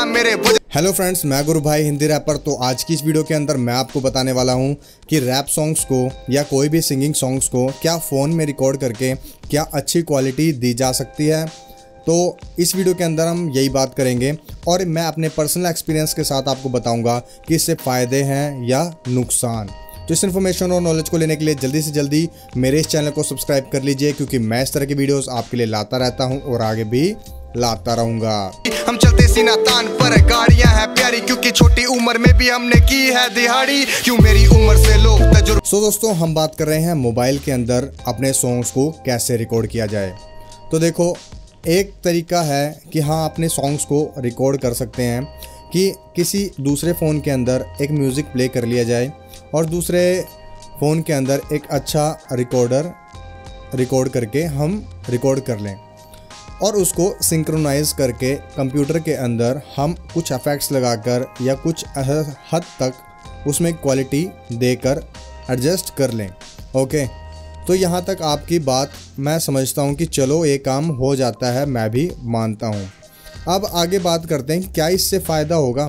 मेरे। Hello friends, मैं गुरु भाई हिंदी रैपर। तो आज की इस वीडियो के अंदर मैं आपको बताने वाला हूं कि रैप सॉन्ग्स को या कोई भी सिंगिंग सॉन्ग्स को क्या फ़ोन में रिकॉर्ड करके क्या अच्छी क्वालिटी दी जा सकती है। तो इस वीडियो के अंदर हम यही बात करेंगे और मैं अपने पर्सनल एक्सपीरियंस के साथ आपको बताऊंगा कि इससे फ़ायदे हैं या नुकसान। तो इस इन्फॉर्मेशन और नॉलेज को लेने के लिए जल्दी से जल्दी मेरे इस चैनल को सब्सक्राइब कर लीजिए, क्योंकि मैं इस तरह की वीडियोस आपके लिए लाता रहता हूं और आगे भी लाता रहूंगा। हम चलते सीना तान पर, गाड़ियां हैं प्यारी, क्योंकि छोटी उम्र में भी हमने की है दिहाड़ी, क्यों मेरी उम्र से लोग तजुर्बा। सो दोस्तों, हम बात कर रहे हैं मोबाइल के अंदर अपने सॉन्ग्स को कैसे रिकॉर्ड किया जाए। तो देखो, एक तरीका है कि हाँ, अपने सॉन्ग्स को रिकॉर्ड कर सकते हैं कि किसी दूसरे फ़ोन के अंदर एक म्यूज़िक प्ले कर लिया जाए और दूसरे फ़ोन के अंदर एक अच्छा रिकॉर्ड करके हम रिकॉर्ड कर लें और उसको सिंक्रोनाइज करके कंप्यूटर के अंदर हम कुछ इफेक्ट्स लगाकर या कुछ हद तक उसमें क्वालिटी देकर एडजस्ट कर लें। ओके, तो यहाँ तक आपकी बात मैं समझता हूँ कि चलो ये काम हो जाता है, मैं भी मानता हूँ। अब आगे बात करते हैं क्या इससे फ़ायदा होगा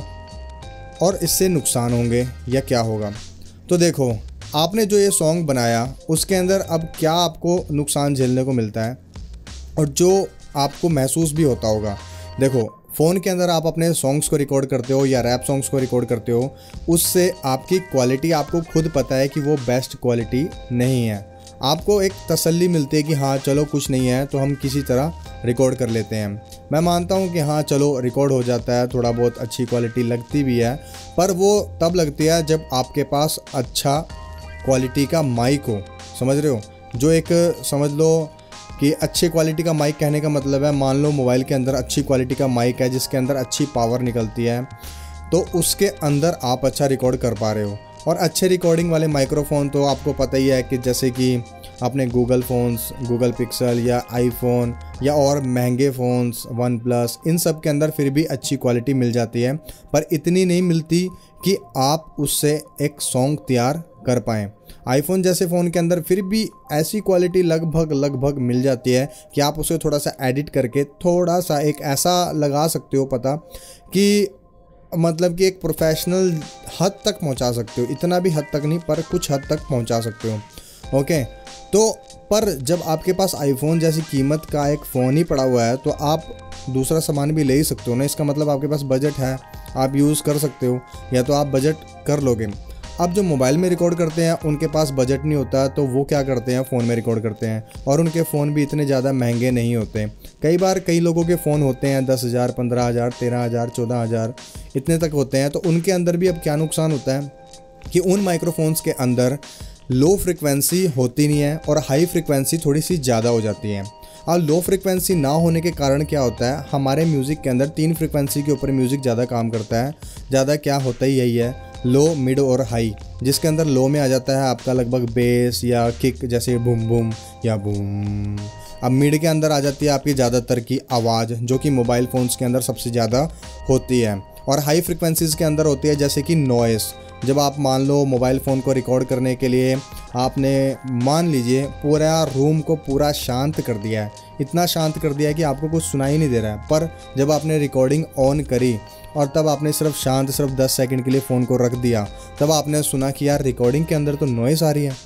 और इससे नुकसान होंगे या क्या होगा। तो देखो, आपने जो ये सॉन्ग बनाया उसके अंदर अब क्या आपको नुकसान झेलने को मिलता है और जो आपको महसूस भी होता होगा। देखो, फ़ोन के अंदर आप अपने सॉन्ग्स को रिकॉर्ड करते हो या रैप सॉन्ग्स को रिकॉर्ड करते हो, उससे आपकी क्वालिटी आपको खुद पता है कि वो बेस्ट क्वालिटी नहीं है। आपको एक तसल्ली मिलती है कि हाँ चलो कुछ नहीं है तो हम किसी तरह रिकॉर्ड कर लेते हैं। मैं मानता हूँ कि हाँ चलो रिकॉर्ड हो जाता है, थोड़ा बहुत अच्छी क्वालिटी लगती भी है, पर वो तब लगती है जब आपके पास अच्छा क्वालिटी का माइक हो। समझ रहे हो? जो एक समझ लो कि अच्छी क्वालिटी का माइक कहने का मतलब है, मान लो मोबाइल के अंदर अच्छी क्वालिटी का माइक है जिसके अंदर अच्छी पावर निकलती है, तो उसके अंदर आप अच्छा रिकॉर्ड कर पा रहे हो। और अच्छे रिकॉर्डिंग वाले माइक्रोफोन तो आपको पता ही है कि जैसे कि अपने गूगल फ़ोन्स, गूगल पिक्सल या आईफोन या और महंगे फ़ोन्स वन प्लस, इन सब के अंदर फिर भी अच्छी क्वालिटी मिल जाती है, पर इतनी नहीं मिलती कि आप उससे एक सॉन्ग तैयार कर पाएँ। आईफोन जैसे फ़ोन के अंदर फिर भी ऐसी क्वालिटी लगभग मिल जाती है कि आप उसे थोड़ा सा एडिट करके थोड़ा सा एक ऐसा लगा सकते हो पता कि मतलब कि एक प्रोफेशनल हद तक पहुंचा सकते हो। इतना भी हद तक नहीं, पर कुछ हद तक पहुंचा सकते हो। ओके, तो पर जब आपके पास आईफोन जैसी कीमत का एक फ़ोन ही पड़ा हुआ है तो आप दूसरा सामान भी ले ही सकते हो ना। इसका मतलब आपके पास बजट है, आप यूज़ कर सकते हो, या तो आप बजट कर लोगे। अब जो मोबाइल में रिकॉर्ड करते हैं उनके पास बजट नहीं होता, तो वो क्या करते हैं, फ़ोन में रिकॉर्ड करते हैं, और उनके फ़ोन भी इतने ज़्यादा महंगे नहीं होते। कई बार कई लोगों के फ़ोन होते हैं 10,000, 15,000, 13,000, 14,000 इतने तक होते हैं। तो उनके अंदर भी अब क्या नुकसान होता है कि उन माइक्रोफोन्स के अंदर लो फ्रिक्वेंसी होती नहीं है और हाई फ्रिक्वेंसी थोड़ी सी ज़्यादा हो जाती है। और लो फ्रिक्वेंसी ना होने के कारण क्या होता है, हमारे म्यूज़िक के अंदर 3 फ्रिक्वेंसी के ऊपर म्यूज़िक ज़्यादा काम करता है। ज़्यादा क्या होता ही यही है, लो, मिड और हाई, जिसके अंदर लो में आ जाता है आपका लगभग बेस या किक, जैसे बूम बूम या बूम। अब मिड के अंदर आ जाती है आपकी ज़्यादातर की आवाज़, जो कि मोबाइल फ़ोन्स के अंदर सबसे ज़्यादा होती है। और हाई फ्रिक्वेंसीज़ के अंदर होती है जैसे कि नॉइस। जब आप मान लो मोबाइल फ़ोन को रिकॉर्ड करने के लिए आपने मान लीजिए पूरा रूम को पूरा शांत कर दिया है, इतना शांत कर दिया है कि आपको कुछ सुनाई नहीं दे रहा है, पर जब आपने रिकॉर्डिंग ऑन करी और तब आपने सिर्फ 10 सेकंड के लिए फ़ोन को रख दिया, तब आपने सुना कि यार रिकॉर्डिंग के अंदर तो नॉइस आ रही है।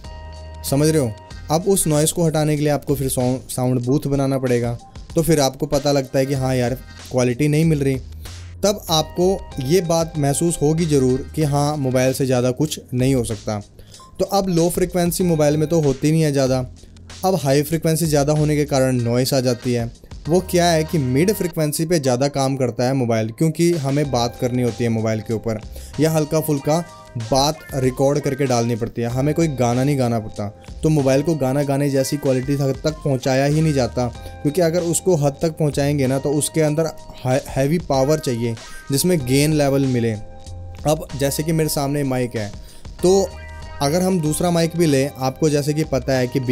समझ रहे हो? अब उस नॉइस को हटाने के लिए आपको फिर साउंड बूथ बनाना पड़ेगा, तो फिर आपको पता लगता है कि हाँ यार क्वालिटी नहीं मिल रही। तब आपको ये बात महसूस होगी ज़रूर कि हाँ मोबाइल से ज़्यादा कुछ नहीं हो सकता। तो अब लो फ्रिक्वेंसी मोबाइल में तो होती नहीं है ज़्यादा, अब हाई फ्रिक्वेंसी ज़्यादा होने के कारण नॉइस आ जाती है। वो क्या है कि मिड फ्रिक्वेंसी पे ज़्यादा काम करता है मोबाइल, क्योंकि हमें बात करनी होती है मोबाइल के ऊपर या हल्का फुल्का बात रिकॉर्ड करके डालनी पड़ती है, हमें कोई गाना नहीं गाना पड़ता। तो मोबाइल को गाना गाने जैसी क्वालिटी हद तक पहुंचाया ही नहीं जाता, क्योंकि अगर उसको हद तक पहुंचाएंगे ना तो उसके अंदर हैवी पावर चाहिए जिसमें गेन लेवल मिले। अब जैसे कि मेरे सामने माइक है, तो अगर हम दूसरा माइक भी लें, आपको जैसे कि पता है कि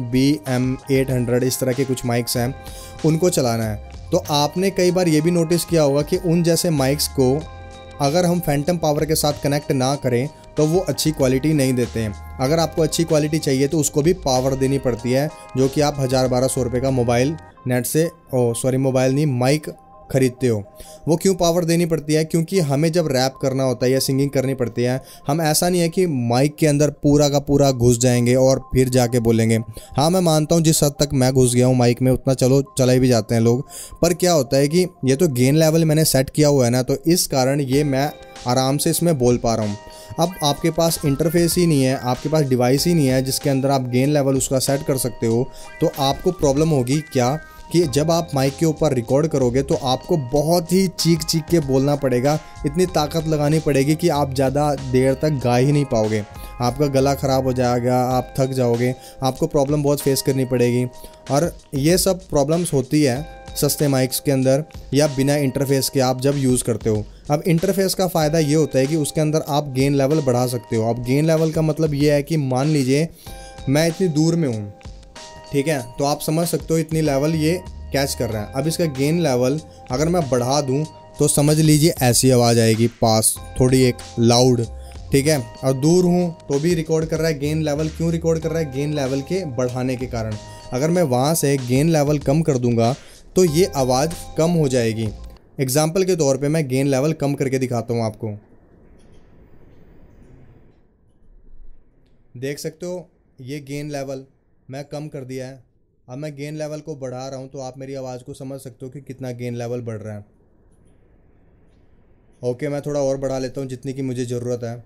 BM800 इस तरह के कुछ माइक्स हैं, उनको चलाना है, तो आपने कई बार ये भी नोटिस किया होगा कि उन जैसे माइक्स को अगर हम फैंटम पावर के साथ कनेक्ट ना करें तो वो अच्छी क्वालिटी नहीं देते हैं। अगर आपको अच्छी क्वालिटी चाहिए तो उसको भी पावर देनी पड़ती है, जो कि आप 1000-1200 रुपये का मोबाइल नेट से मोबाइल नहीं, माइक खरीदते हो। वो क्यों पावर देनी पड़ती है? क्योंकि हमें जब रैप करना होता है या सिंगिंग करनी पड़ती है, हम ऐसा नहीं है कि माइक के अंदर पूरा का पूरा घुस जाएंगे और फिर जाके बोलेंगे। हाँ, मैं मानता हूँ जिस हद तक मैं घुस गया हूँ माइक में उतना चलो चला भी जाते हैं लोग, पर क्या होता है कि ये तो गेन लेवल मैंने सेट किया हुआ है ना, तो इस कारण ये मैं आराम से इसमें बोल पा रहा हूँ। अब आपके पास इंटरफेस ही नहीं है, आपके पास डिवाइस ही नहीं है जिसके अंदर आप गेन लेवल उसका सेट कर सकते हो, तो आपको प्रॉब्लम होगी क्या कि जब आप माइक के ऊपर रिकॉर्ड करोगे तो आपको बहुत ही चीख चीख के बोलना पड़ेगा, इतनी ताकत लगानी पड़ेगी कि आप ज़्यादा देर तक गा ही नहीं पाओगे, आपका गला ख़राब हो जाएगा, आप थक जाओगे, आपको प्रॉब्लम बहुत फेस करनी पड़ेगी। और ये सब प्रॉब्लम्स होती है सस्ते माइक्स के अंदर या बिना इंटरफेस के आप जब यूज़ करते हो। अब इंटरफेस का फ़ायदा ये होता है कि उसके अंदर आप गेन लेवल बढ़ा सकते हो। अब गेन लेवल का मतलब ये है कि मान लीजिए मैं इतनी दूर में हूँ, ठीक है, तो आप समझ सकते हो इतनी लेवल ये कैच कर रहा है। अब इसका गेन लेवल अगर मैं बढ़ा दूँ तो समझ लीजिए ऐसी आवाज़ आएगी, पास थोड़ी एक लाउड, ठीक है, और दूर हूँ तो भी रिकॉर्ड कर रहा है। गेन लेवल क्यों रिकॉर्ड कर रहा है? गेन लेवल के बढ़ाने के कारण। अगर मैं वहाँ से गेन लेवल कम कर दूँगा तो ये आवाज़ कम हो जाएगी। एग्जाम्पल के तौर पे मैं गेन लेवल कम करके दिखाता हूँ आपको, देख सकते हो ये गेन लेवल मैं कम कर दिया है। अब मैं गेन लेवल को बढ़ा रहा हूँ तो आप मेरी आवाज़ को समझ सकते हो कि कितना गेन लेवल बढ़ रहा है। ओके, मैं थोड़ा और बढ़ा लेता हूँ जितनी की मुझे ज़रूरत है।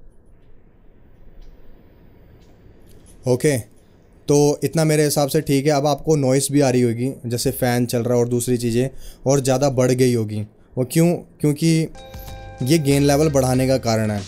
ओके, तो इतना मेरे हिसाब से ठीक है। अब आपको नॉइस भी आ रही होगी, जैसे फ़ैन चल रहा है और दूसरी चीज़ें और ज़्यादा बढ़ गई होगी। वो क्यों? क्योंकि ये गेन लेवल बढ़ाने का कारण है।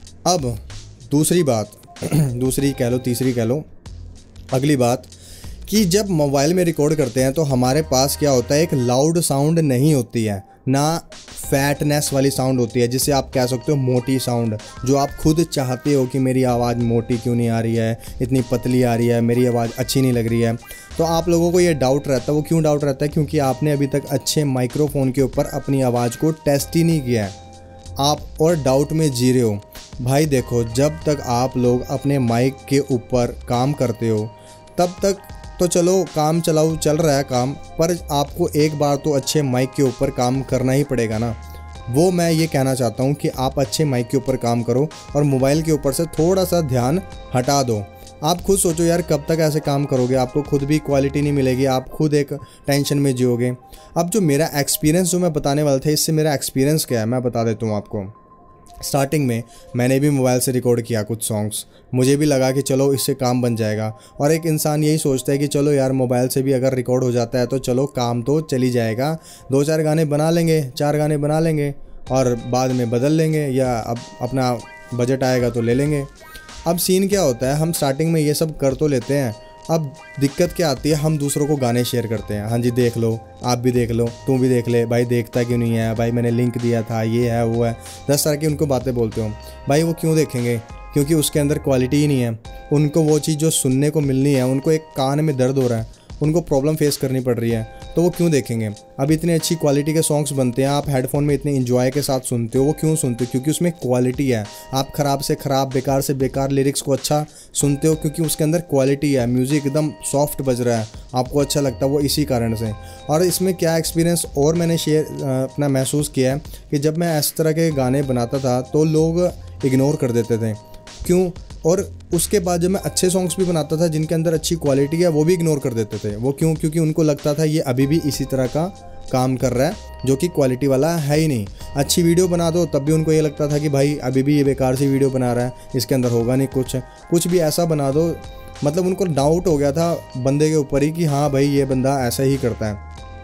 अब दूसरी बात दूसरी कह लो, तीसरी कह लो, अगली बात कि जब मोबाइल में रिकॉर्ड करते हैं तो हमारे पास क्या होता है, एक लाउड साउंड नहीं होती है, ना फैटनेस वाली साउंड होती है जिसे आप कह सकते हो मोटी साउंड, जो आप खुद चाहते हो कि मेरी आवाज़ मोटी क्यों नहीं आ रही है, इतनी पतली आ रही है, मेरी आवाज़ अच्छी नहीं लग रही है। तो आप लोगों को ये डाउट रहता है। वो क्यों डाउट रहता है? क्योंकि आपने अभी तक अच्छे माइक्रोफोन के ऊपर अपनी आवाज़ को टेस्ट ही नहीं किया है, आप और डाउट में जी रहे हो। भाई देखो, जब तक आप लोग अपने माइक के ऊपर काम करते हो तब तक तो चलो काम चलाओ, चल रहा है काम, पर आपको एक बार तो अच्छे माइक के ऊपर काम करना ही पड़ेगा ना। वो मैं ये कहना चाहता हूँ कि आप अच्छे माइक के ऊपर काम करो और मोबाइल के ऊपर से थोड़ा सा ध्यान हटा दो। आप खुद सोचो यार, कब तक ऐसे काम करोगे? आपको खुद भी क्वालिटी नहीं मिलेगी, आप खुद एक टेंशन में जियोगे। अब जो मेरा एक्सपीरियंस जो मैं बताने वाला था, इससे मेरा एक्सपीरियंस क्या है मैं बता देता हूँ आपको। स्टार्टिंग में मैंने भी मोबाइल से रिकॉर्ड किया कुछ सॉन्ग्स, मुझे भी लगा कि चलो इससे काम बन जाएगा। और एक इंसान यही सोचता है कि चलो यार मोबाइल से भी अगर रिकॉर्ड हो जाता है तो चलो काम तो चली जाएगा, 2-4 गाने बना लेंगे, 4 गाने बना लेंगे और बाद में बदल लेंगे, या अब अपना बजट आएगा तो ले लेंगे। अब सीन क्या होता है, हम स्टार्टिंग में ये सब कर तो लेते हैं, अब दिक्कत क्या आती है, हम दूसरों को गाने शेयर करते हैं। हाँ जी देख लो, आप भी देख लो, तू भी देख ले, भाई देखता क्यों नहीं है, भाई मैंने लिंक दिया था, ये है वो है, 10 तरह की उनको बातें बोलते हो। भाई वो क्यों देखेंगे? क्योंकि उसके अंदर क्वालिटी ही नहीं है। उनको वो चीज़ जो सुनने को मिलनी है, उनको एक कान में दर्द हो रहा है, उनको प्रॉब्लम फेस करनी पड़ रही है, तो वो क्यों देखेंगे? अब इतने अच्छी क्वालिटी के सॉन्ग्स बनते हैं, आप हेडफोन में इतने एंजॉय के साथ सुनते हो, वो क्यों सुनते हो? क्योंकि उसमें क्वालिटी है। आप ख़राब से ख़राब, बेकार से बेकार लिरिक्स को अच्छा सुनते हो क्योंकि उसके अंदर क्वालिटी है, म्यूज़िक एकदम सॉफ्ट बज रहा है, आपको अच्छा लगता है वो इसी कारण से। और इसमें क्या एक्सपीरियंस और मैंने अपना महसूस किया है कि जब मैं इस तरह के गाने बनाता था तो लोग इग्नोर कर देते थे। क्यों? और उसके बाद जब मैं अच्छे सॉन्ग्स भी बनाता था जिनके अंदर अच्छी क्वालिटी है, वो भी इग्नोर कर देते थे। वो क्यों? क्योंकि उनको लगता था ये अभी भी इसी तरह का काम कर रहा है जो कि क्वालिटी वाला है ही नहीं। अच्छी वीडियो बना दो तब भी उनको ये लगता था कि भाई अभी भी ये बेकार सी वीडियो बना रहा है, इसके अंदर होगा नहीं कुछ भी ऐसा बना दो। मतलब उनको डाउट हो गया था बंदे के ऊपर ही कि हाँ भाई ये बंदा ऐसा ही करता है।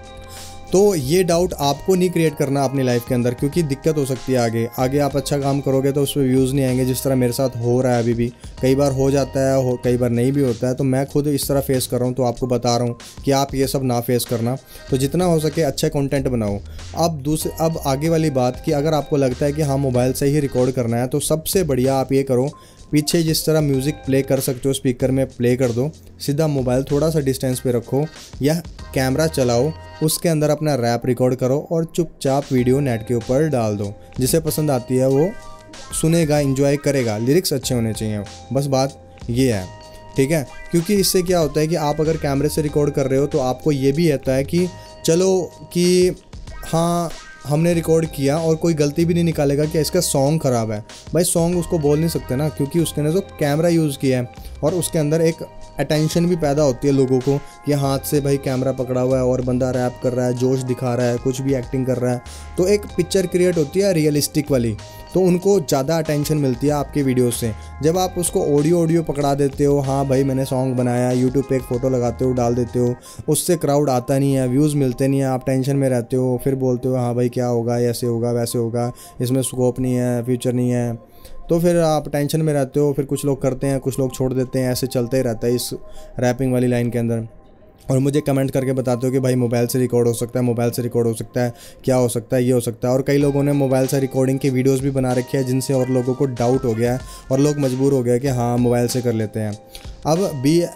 तो ये डाउट आपको नहीं क्रिएट करना अपनी लाइफ के अंदर, क्योंकि दिक्कत हो सकती है आगे आप अच्छा काम करोगे तो उस पर व्यूज़ नहीं आएंगे, जिस तरह मेरे साथ हो रहा है अभी भी। कई बार हो जाता है, कई बार नहीं भी होता है, तो मैं खुद इस तरह फेस कर रहा हूँ, तो आपको बता रहा हूँ कि आप ये सब ना फेस करना। तो जितना हो सके अच्छा कंटेंट बनाओ। अब आगे वाली बात कि अगर आपको लगता है कि हाँ मोबाइल से ही रिकॉर्ड करना है, तो सबसे बढ़िया आप ये करो, पीछे जिस तरह म्यूज़िक प्ले कर सकते हो स्पीकर में प्ले कर दो, सीधा मोबाइल थोड़ा सा डिस्टेंस पे रखो या कैमरा चलाओ, उसके अंदर अपना रैप रिकॉर्ड करो और चुपचाप वीडियो नेट के ऊपर डाल दो। जिसे पसंद आती है वो सुनेगा, एंजॉय करेगा, लिरिक्स अच्छे होने चाहिए, बस बात ये है, ठीक है। क्योंकि इससे क्या होता है कि आप अगर कैमरे से रिकॉर्ड कर रहे हो तो आपको ये भी रहता है कि चलो कि हाँ हमने रिकॉर्ड किया और कोई गलती भी नहीं निकालेगा कि इसका सॉन्ग ख़राब है। भाई सॉन्ग उसको बोल नहीं सकते ना, क्योंकि उसके अंदर जो कैमरा यूज़ किया है और उसके अंदर एक अटेंशन भी पैदा होती है लोगों को कि हाथ से भाई कैमरा पकड़ा हुआ है और बंदा रैप कर रहा है, जोश दिखा रहा है, कुछ भी एक्टिंग कर रहा है, तो एक पिक्चर क्रिएट होती है रियलिस्टिक वाली, तो उनको ज़्यादा अटेंशन मिलती है आपके वीडियो से। जब आप उसको ऑडियो पकड़ा देते हो, हाँ भाई मैंने सॉन्ग बनाया, यूट्यूब पे एक फ़ोटो लगाते हो डाल देते हो, उससे क्राउड आता नहीं है, व्यूज़ मिलते नहीं हैं, आप टेंशन में रहते हो, फिर बोलते हो हाँ भाई क्या होगा, ऐसे होगा वैसे होगा, इसमें स्कोप नहीं है, फ्यूचर नहीं है, तो फिर आप टेंशन में रहते हो। फिर कुछ लोग करते हैं, कुछ लोग छोड़ देते हैं, ऐसे चलता ही रहता है इस रैपिंग वाली लाइन के अंदर। और मुझे कमेंट करके बताते हो कि भाई मोबाइल से रिकॉर्ड हो सकता है, मोबाइल से रिकॉर्ड हो सकता है, क्या हो सकता है, ये हो सकता है। और कई लोगों ने मोबाइल से रिकॉर्डिंग की वीडियोस भी बना रखी है, जिनसे और लोगों को डाउट हो गया है और लोग मजबूर हो गए कि हाँ मोबाइल से कर लेते हैं। अब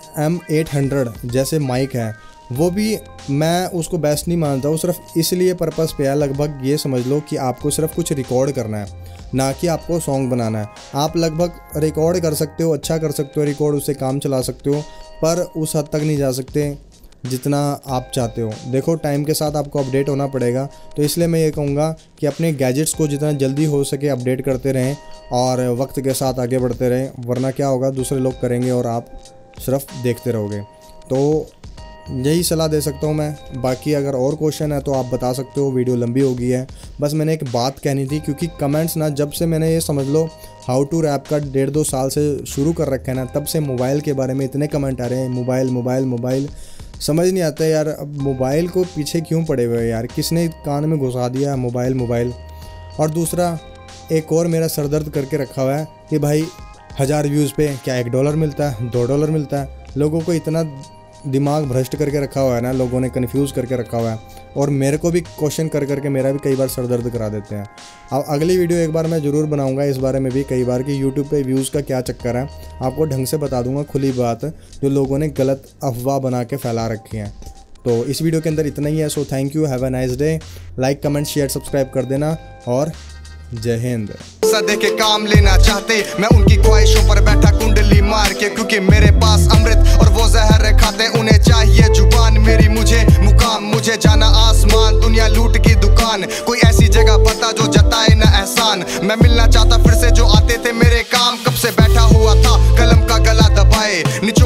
BM800 जैसे माइक है, वो भी मैं उसको बेस्ट नहीं मानता, वो सिर्फ इसलिए पर्पस पे है, लगभग ये समझ लो कि आपको सिर्फ कुछ रिकॉर्ड करना है, ना कि आपको सॉन्ग बनाना है। आप लगभग रिकॉर्ड कर सकते हो, अच्छा कर सकते हो रिकॉर्ड, उससे काम चला सकते हो, पर उस हद तक नहीं जा सकते जितना आप चाहते हो। देखो टाइम के साथ आपको अपडेट होना पड़ेगा, तो इसलिए मैं ये कहूँगा कि अपने गैजेट्स को जितना जल्दी हो सके अपडेट करते रहें और वक्त के साथ आगे बढ़ते रहें, वरना क्या होगा दूसरे लोग करेंगे और आप सिर्फ देखते रहोगे। तो यही सलाह दे सकता हूँ मैं। बाकी अगर और क्वेश्चन है तो आप बता सकते हो, वीडियो लंबी हो गई है। बस मैंने एक बात कहनी थी, क्योंकि कमेंट्स ना, जब से मैंने ये समझ लो हाउ टू रैप का 1.5-2 साल से शुरू कर रखा है ना, तब से मोबाइल के बारे में इतने कमेंट आ रहे हैं, मोबाइल मोबाइल मोबाइल। समझ नहीं आता यार, अब मोबाइल को पीछे क्यों पड़े हुए यार, किसने कान में घुसा दिया मोबाइल मोबाइल। और दूसरा एक और मेरा सरदर्द करके रखा हुआ है कि भाई 1000 व्यूज़ पे क्या $1 मिलता है, $2 मिलता है। लोगों को इतना दिमाग भ्रष्ट करके रखा हुआ है ना, लोगों ने कन्फ्यूज़ करके रखा हुआ है, और मेरे को भी क्वेश्चन कर करके मेरा भी कई बार सर दर्द करा देते हैं। अब अगली वीडियो एक बार मैं ज़रूर बनाऊंगा इस बारे में भी कई बार कि यूट्यूब पे व्यूज़ का क्या चक्कर है, आपको ढंग से बता दूंगा, खुली बात, जो लोगों ने गलत अफवाह बना के फैला रखी हैं। तो इस वीडियो के अंदर इतना ही है। So thank you, have a nice day. Like comment share subscribe कर देना और जय हिंद। सदे के काम लेना चाहते मैं उनकी ख्वाहिशों पर बैठा कुंडली मार के, क्योंकि मेरे पास अमृत और वो जहर खाते, उन्हें चाहिए जुबान मेरी, मुझे मुकाम, मुझे जाना आसमान, दुनिया लूट की दुकान, कोई ऐसी जगह बता जो जताए ना एहसान। मैं मिलना चाहता फिर से जो आते थे मेरे काम, कब से बैठा हुआ था कलम का गला दबाए।